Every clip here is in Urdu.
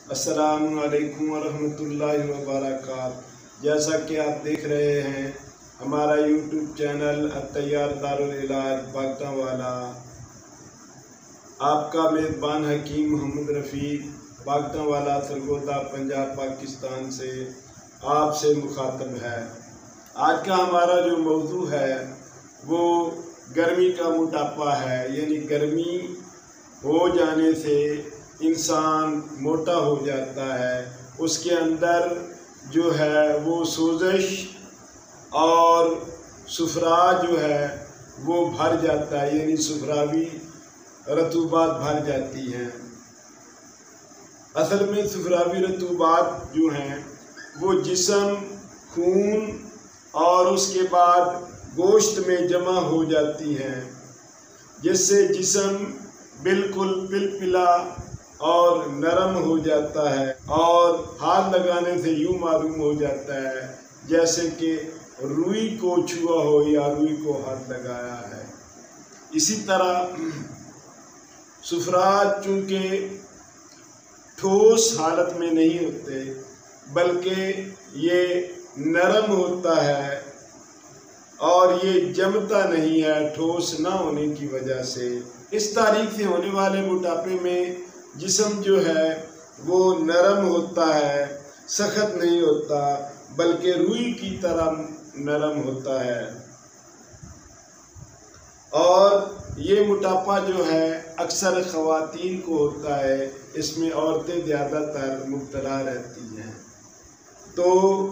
السلام علیکم ورحمۃ اللہ وبرکاتہ۔ جیسا کہ آپ دیکھ رہے ہیں ہمارا یوٹیوب چینل الطیار دارالعلاج باگتاں والا، آپ کا میزبان حکیم محمد رفیق باگتاں والا سرگودا پنجاب پاکستان سے آپ سے مخاطب ہے۔ آج کا ہمارا جو موضوع ہے وہ گرمی کا موٹاپا ہے، یعنی گرمی ہو جانے سے انسان موٹا ہو جاتا ہے، اس کے اندر جو ہے وہ سوزش اور سفرا جو ہے وہ بھر جاتا ہے، یعنی سفراوی رطوبات بھر جاتی ہیں۔ اصل میں سفراوی رطوبات جو ہیں وہ جسم، خون اور اس کے بعد گوشت میں جمع ہو جاتی ہیں، جس سے جسم بالکل پلپلا اور نرم ہو جاتا ہے اور ہاتھ لگانے سے یوں معلوم ہو جاتا ہے جیسے کہ روئی کو چھوا ہو یا روئی کو ہاتھ لگایا ہے۔ اسی طرح سفرات چونکہ ٹھوس حالت میں نہیں ہوتے بلکہ یہ نرم ہوتا ہے اور یہ جمتا نہیں ہے ٹھوس نہ ہونے کی وجہ سے۔ اس تاریخ سے ہونے والے موٹاپے میں جسم جو ہے وہ نرم ہوتا ہے، سخت نہیں ہوتا بلکہ روئی کی طرح نرم ہوتا ہے، اور یہ موٹاپا جو ہے اکثر خواتین کو ہوتا ہے، اس میں عورتیں زیادہ تر مبتلا رہتی ہیں۔ تو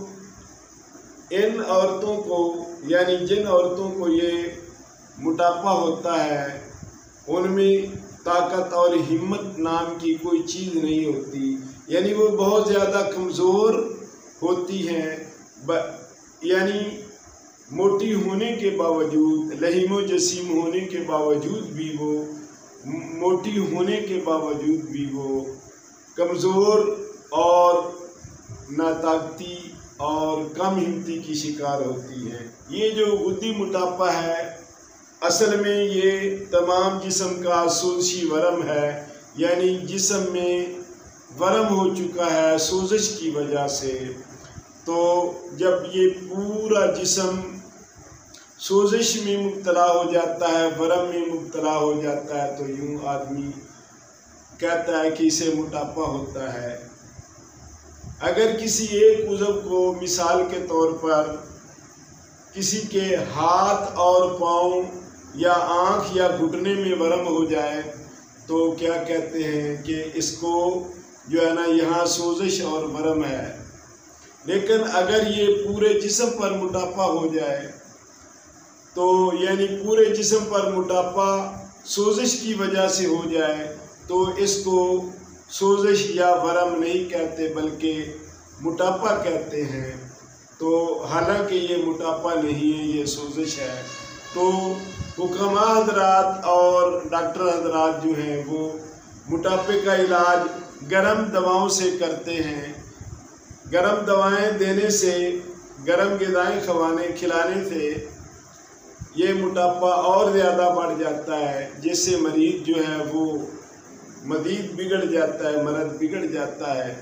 ان عورتوں کو، یعنی جن عورتوں کو یہ موٹاپا ہوتا ہے، ان میں طاقت اور ہمت نام کی کوئی چیز نہیں ہوتی، یعنی وہ بہت زیادہ کمزور ہوتی ہیں، یعنی موٹی ہونے کے باوجود، لحیم و جسیم ہونے کے باوجود بھی وہ موٹی ہونے کے باوجود بھی وہ کمزور اور ناطاقتی اور کم ہمتی کی شکار ہوتی ہیں۔ یہ جو غدی موٹاپا ہے اصل میں یہ تمام جسم کا سوزشی ورم ہے، یعنی جسم میں ورم ہو چکا ہے سوزش کی وجہ سے۔ تو جب یہ پورا جسم سوزش میں مبتلا ہو جاتا ہے، ورم میں مبتلا ہو جاتا ہے، تو یوں آدمی کہتا ہے کہ اسے موٹاپا ہوتا ہے۔ اگر کسی ایک عضو کو مثال کے طور پر کسی کے ہاتھ اور پاؤں یا آنکھ یا گھٹنے میں ورم ہو جائے تو کیا کہتے ہیں کہ اس کو جو ہے نا یہاں سوزش اور ورم ہے، لیکن اگر یہ پورے جسم پر موٹاپا ہو جائے تو یعنی پورے جسم پر موٹاپا سوزش کی وجہ سے ہو جائے تو اس کو سوزش یا ورم نہیں کہتے بلکہ موٹاپا کہتے ہیں۔ تو حالانکہ یہ موٹاپا نہیں ہے، یہ سوزش ہے۔ تو حکماء حضرات اور ڈاکٹر حضرات جو ہیں وہ موٹاپے کا علاج گرم دواؤں سے کرتے ہیں۔ گرم دوائیں دینے سے، گرم غذائیں کھلانے سے یہ موٹاپا اور زیادہ بڑھ جاتا ہے، جس سے مریض جو ہے وہ مزید بگڑ جاتا ہے، مرض بگڑ جاتا ہے۔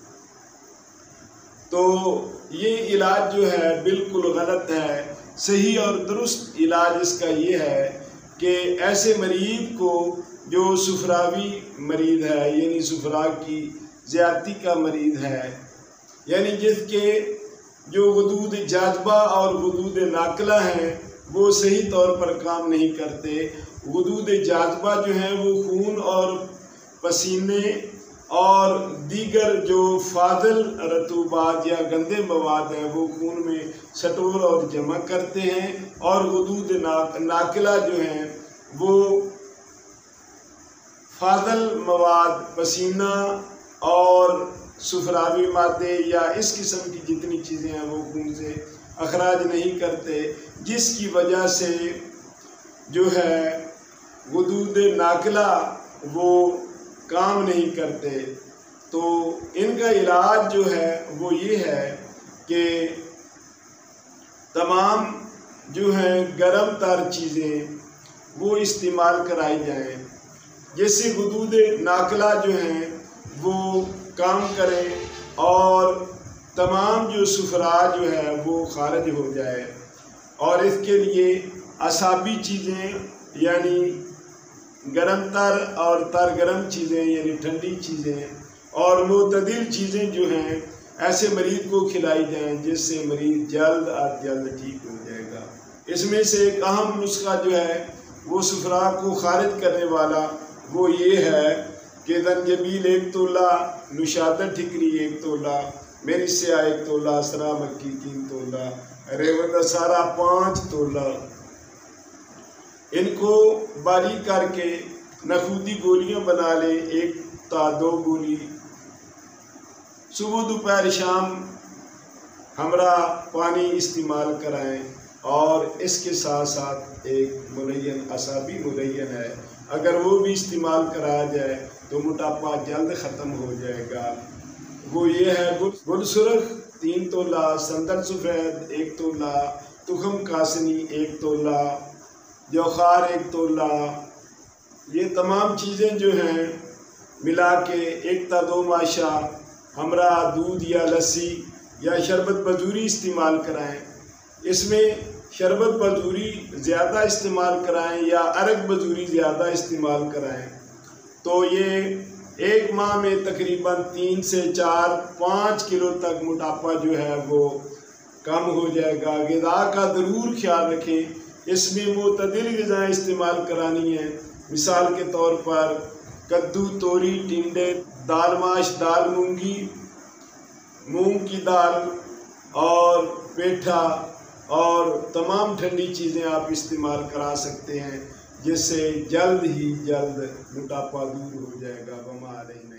تو یہ علاج جو ہے بالکل غلط ہے۔ صحیح اور درست علاج اس کا یہ ہے کہ ایسے مریض کو جو سفراوی مریض ہے، یعنی سفرا کی زیادتی کا مریض ہے، یعنی جس کے جو غدود جاذبہ اور غدود ناقلہ ہیں وہ صحیح طور پر کام نہیں کرتے۔ غدود جاذبہ جو ہیں وہ خون اور پسینے اور دیگر جو فاضل رطوبات یا گندے مواد ہیں وہ خون میں سٹور اور جمع کرتے ہیں، اور غدود ناقلہ جو ہیں وہ فاضل مواد، پسینہ اور سفراوی مادے یا اس قسم کی جتنی چیزیں ہیں وہ خون سے اخراج نہیں کرتے، جس کی وجہ سے جو ہے غدود ناقلہ وہ کام نہیں کرتے۔ تو ان کا علاج جو ہے وہ یہ ہے کہ تمام جو ہیں گرم تر چیزیں وہ استعمال کرائی جائیں، جس سے غدود ناقلہ جو ہیں وہ کام کریں اور تمام جو سفرا جو ہے وہ خارج ہو جائے، اور اس کے لیے اعصابی چیزیں یعنی گرم تر اور تر گرم چیزیں یعنی ٹھنڈی چیزیں اور معتدل چیزیں جو ہیں ایسے مریض کو کھلائی جائیں جس سے مریض جلد از جلد ٹھیک ہو جائے گا۔ اس میں سے ایک اہم نسخہ جو ہے وہ سفرا کو خارج کرنے والا وہ یہ ہے کہ زنجبیل 1 تولہ، نشادر ٹھکری 1 تولہ، میری سیاہ 1 تولہ، سرا مکی 3 تولہ، ریوندہ سارا 5 تولہ، ان کو باریک کر کے نخودی گولیاں بنا لیں، 1 تا 2 گولی صبح دوپہر شام ہمراہ پانی استعمال کرائیں، اور اس کے ساتھ ساتھ ایک ملین اعصابی ملین ہے، اگر وہ بھی استعمال کرایا جائے تو موٹاپا جلد ختم ہو جائے گا۔ وہ یہ ہے گل سرخ 3 تولہ، سندر سفید 1 تولہ، تخم کاسنی 1 تولہ، جوخار 1 تولہ، یہ تمام چیزیں جو ہیں ملا کے 1 تا 2 ماشا ہمراہ دودھ یا لسی یا شربت بذوری استعمال کرائیں۔ اس میں شربت بذوری زیادہ استعمال کرائیں یا عرق بذوری زیادہ استعمال کرائیں تو یہ 1 ماہ میں تقریباً 3 سے 4-5 کلو تک موٹاپا جو ہے وہ کم ہو جائے گا۔ غذا کا ضرور خیال رکھیں، اس میں معتدل غذائیں استعمال کرانی ہیں، مثال کے طور پر کدو، توری، ٹنڈے، دال ماش، دال مونگی، مونگ کی دال اور پیٹھا اور تمام ٹھنڈی چیزیں آپ استعمال کرا سکتے ہیں، جس سے جلد ہی جلد موٹاپا دور ہو جائے گا۔